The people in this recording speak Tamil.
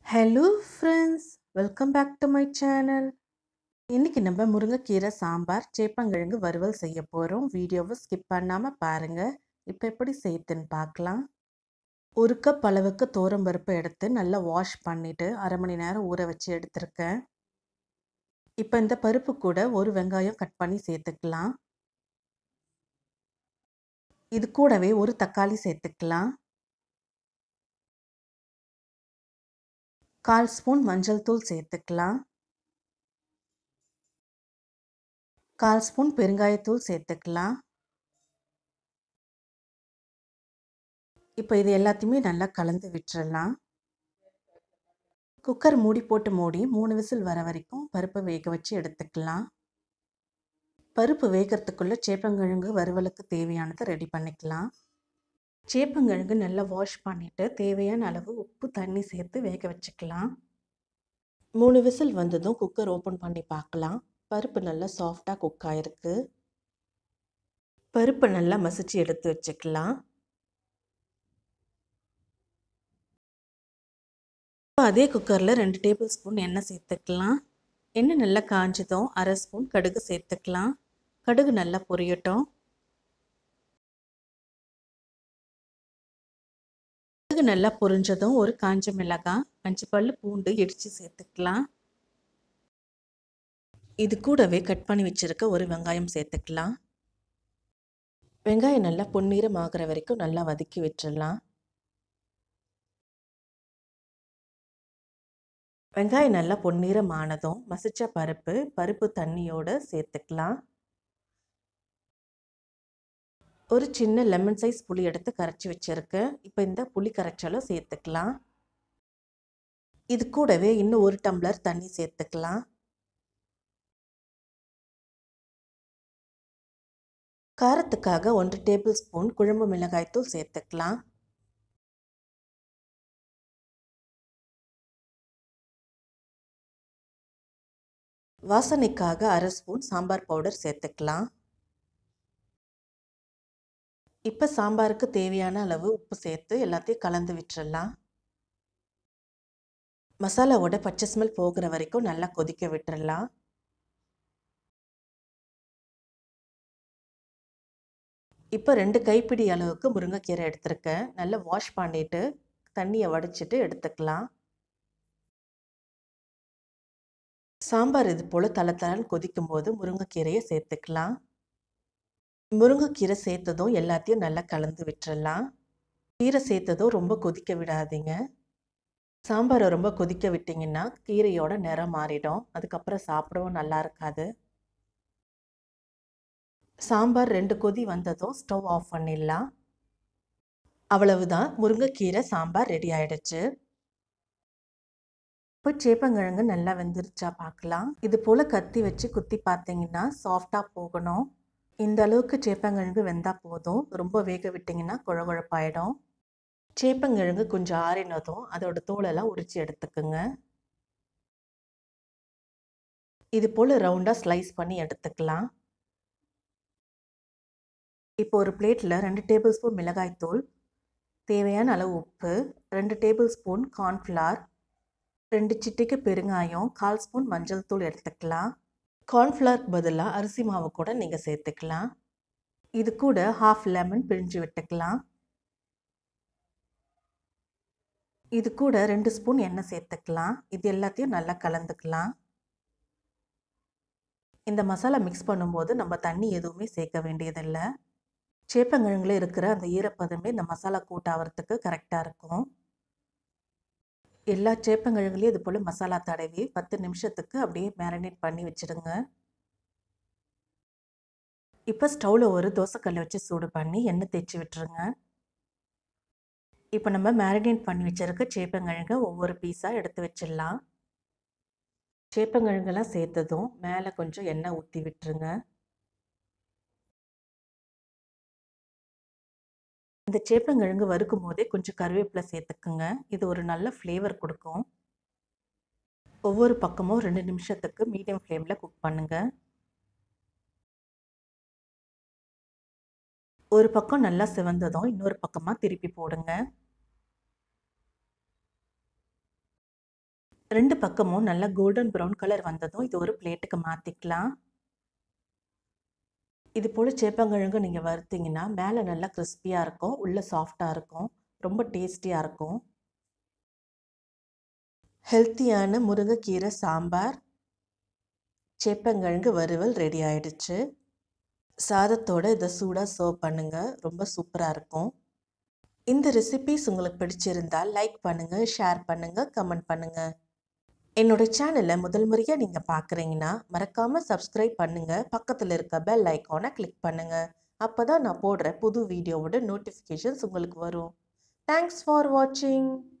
Hello friends, welcome back to my channel. இன்னைக்கு நம்ம முருங்கைக்கீரை சாம்பார் சேப்பங்கிழங்கு வறுவல் செய்ய போறோம். வீடியோவை ஸ்கிப் பண்ணாம பாருங்க. இப்போ எப்படி செய்யுதுன்னு பார்க்கலாம். ஒரு கப் அளவுக்கு பருப்பு எடுத்து நல்லா வாஷ் பண்ணிட்டு அரை மணி நேரம் ஊற வச்சு எடுத்திருக்கேன். இப்போ இந்த பருப்பு கூட ஒரு வெங்காயம் கட் பண்ணி சேர்த்துக்கலாம். இது கூடவே ஒரு தக்காளி சேர்த்துக்கலாம். 1/4 ஸ்பூன் மஞ்சள் தூள் சேர்த்துக்கலாம். 1/4 ஸ்பூன் பெருங்காயத்தூள் சேர்த்துக்கலாம். இப்போ இது எல்லாத்தையுமே நல்லா கலந்து விட்டுறலாம். குக்கர் மூடி போட்டு மூடி 3 விசில் வர வரைக்கும் பருப்பை வேக வச்சு எடுத்துக்கலாம். பருப்பு வேகிறதுக்குள்ளே சேப்பங்கிழங்கு வறுவலுக்கு தேவையானதை ரெடி பண்ணிக்கலாம். சேப்பங்கிழங்கு நல்லா வாஷ் பண்ணிவிட்டு தேவையான அளவு உப்பு தண்ணி சேர்த்து வேக வச்சுக்கலாம். 3 விசில் வந்ததும் குக்கர் ஓப்பன் பண்ணி பார்க்கலாம். பருப்பு நல்லா சாஃப்டாக குக் ஆகிருக்கு. பருப்பை நல்லா மசிச்சு எடுத்து வச்சுக்கலாம். அதே குக்கரில் 2 டேபிள் ஸ்பூன் எண்ணெய் சேர்த்துக்கலாம். எண்ணெய் நல்லா காஞ்சதும் அரை ஸ்பூன் கடுகு சேர்த்துக்கலாம். கடுகு நல்லா பொரியட்டும். கடுகு நல்லா பொரிஞ்சதும் ஒரு காஞ்ச மிளகாய் 5 பல்லு பூண்டு இடித்து சேர்த்துக்கலாம். இது கூடவே கட் பண்ணி வச்சுருக்க ஒரு வெங்காயம் சேர்த்துக்கலாம். வெங்காயம் நல்லா பொன்னிறம் ஆகிற வரைக்கும் நல்லா வதக்கி விட்டுடலாம். வெங்காயம் நல்லா பொன்னிறம் ஆனதும் மசிச்ச பருப்பு தண்ணியோடு சேர்த்துக்கலாம். ஒரு சின்ன லெமன் சைஸ் புளி எடுத்து கரைச்சி வச்சுருக்கேன். இப்போ இந்த புளி கரைச்சலும் சேர்த்துக்கலாம். இது கூடவே இன்னும் 1 டம்ளர் தண்ணி சேர்த்துக்கலாம். காரத்துக்காக 1 டேபிள் ஸ்பூன் குழம்பு மிளகாய்த்தூள் சேர்த்துக்கலாம். வாசனைக்காக அரை ஸ்பூன் சாம்பார் பவுடர் சேர்த்துக்கலாம். இப்போ சாம்பாருக்கு தேவையான அளவு உப்பு சேர்த்து எல்லாத்தையும் கலந்து விட்டுறலாம். மசாலாவோட பச்சை ஸ்மெல் போகிற வரைக்கும் நல்லா கொதிக்க விட்டுறலாம். இப்போ 2 கைப்பிடி அளவுக்கு முருங்கைக்கீரை எடுத்திருக்கேன். நல்லா வாஷ் பண்ணிவிட்டு தண்ணியை வடிச்சிட்டு எடுத்துக்கலாம். சாம்பார் இது போல் தளன்னு கொதிக்கும் போது முருங்கைக்கீரையை சேர்த்துக்கலாம். முருங்கைக்கீரை சேர்த்ததும் எல்லாத்தையும் நல்லா கலந்து விட்டுறலாம். கீரை சேர்த்ததும் ரொம்ப கொதிக்க விடாதீங்க. சாம்பாரை ரொம்ப கொதிக்க விட்டிங்கன்னா கீரையோட நிறம் மாறிடும். அதுக்கப்புறம் சாப்பிடவும் நல்லா இருக்காது. சாம்பார் 2 கொதி வந்ததும் ஸ்டவ் ஆஃப் பண்ணிடலாம். அவ்வளவுதான், முருங்கைக்கீரை சாம்பார் ரெடி ஆயிடுச்சு. இப்போ சேப்பங்கிழங்கு நல்லா வெந்துருச்சா பார்க்கலாம். இது போல் கத்தி வச்சு குத்தி பார்த்தீங்கன்னா சாஃப்டாக போகணும். இந்த அளவுக்கு சேப்பங்கிழங்கு வெந்தால் போதும். ரொம்ப வேக விட்டிங்கன்னா குழகுழப்பாயிடும். சேப்பங்கிழங்கு கொஞ்சம் ஆறினதும் அதோட தோலெல்லாம் உரித்து எடுத்துக்குங்க. இது போல் ரவுண்டாக ஸ்லைஸ் பண்ணி எடுத்துக்கலாம். இப்போ ஒரு பிளேட்டில் 2 டேபிள் ஸ்பூன் மிளகாய்த்தூள், தேவையான அளவு உப்பு, 2 டேபிள் ஸ்பூன் கார்ன்ஃப்ளவர், 2 சிட்டிகை பெருங்காயம், 1/4 ஸ்பூன் மஞ்சள் தூள் எடுத்துக்கலாம். கார்ன்ஃப்ளவருக்கு பதிலாக அரிசி மாவு கூட நீங்கள் சேர்த்துக்கலாம். இது கூட 1/2 லெமன் பிழிஞ்சு விட்டுக்கலாம். இது கூட 2 ஸ்பூன் எண்ணெய் சேர்த்துக்கலாம். இது எல்லாத்தையும் நல்லா கலந்துக்கலாம். இந்த மசாலா மிக்ஸ் பண்ணும்போது நம்ம தண்ணி எதுவுமே சேர்க்க வேண்டியதில்லை. சேப்பங்கிழங்குல இருக்கிற அந்த ஈரப்பதமே இந்த மசாலா கூட்டாகிறதுக்கு கரெக்டாக இருக்கும். எல்லா சேப்பங்கிழங்குலையும் இது போல் மசாலா தடவி 10 நிமிஷத்துக்கு அப்படியே மேரினேட் பண்ணி வச்சுடுங்க. இப்போ ஸ்டவ்வில் ஒரு தோசைக்கல்லை வச்சு சூடு பண்ணி எண்ணெய் தேய்ச்சி விட்டுருங்க. இப்போ நம்ம மேரினேட் பண்ணி வச்சுருக்க சேப்பங்கிழங்கை ஒவ்வொரு பீஸாக எடுத்து வச்சிடலாம். சேப்பங்கிழங்கெல்லாம் சேர்த்ததும் மேலே கொஞ்சம் எண்ணெய் ஊற்றி விட்டுருங்க. இந்த சேப்பங்கிழங்கு வறுக்கும் போதே கொஞ்சம் கருவேப்பிலை சேர்த்துக்குங்க. இது ஒரு நல்ல ஃப்ளேவர் கொடுக்கும். ஒவ்வொரு பக்கமும் 2 நிமிஷத்துக்கு மீடியம் ஃப்ளேமில் குக் பண்ணுங்கள். ஒரு பக்கம் நல்லா சிவந்ததும் இன்னொரு பக்கமாக திருப்பி போடுங்க. 2 பக்கமும் நல்லா கோல்டன் ப்ரௌன் கலர் வந்ததும் இது ஒரு பிளேட்டுக்கு மாற்றிக்கலாம். இது போல் சேப்பங்கிழங்கு நீங்கள் வறுத்தீங்கன்னா மேலே நல்லா கிறிஸ்பியாக இருக்கும், உள்ளே சாஃப்டாக இருக்கும், ரொம்ப டேஸ்டியாக இருக்கும். ஹெல்த்தியான முருங்கைக்கீரை சாம்பார், சேப்பங்கிழங்கு வறுவல் ரெடி ஆயிடுச்சு. சாதத்தோடு இதை சூடாக சர்வ் பண்ணுங்கள், ரொம்ப சூப்பராக இருக்கும். இந்த ரெசிபீஸ் உங்களுக்கு பிடிச்சிருந்தால் லைக் பண்ணுங்கள், ஷேர் பண்ணுங்கள், கமெண்ட் பண்ணுங்கள். என்னோடய சேனலை முதல் முறையாக நீங்கள் பார்க்குறீங்கன்னா மறக்காமல் சப்ஸ்கிரைப் பண்ணுங்கள், பக்கத்தில் இருக்க பெல் ஐக்கானை கிளிக் பண்ணுங்கள். அப்போ தான் நான் போடுற புது வீடியோவோட நோட்டிஃபிகேஷன்ஸ் உங்களுக்கு வரும். தேங்க்ஸ் ஃபார் வாட்சிங்.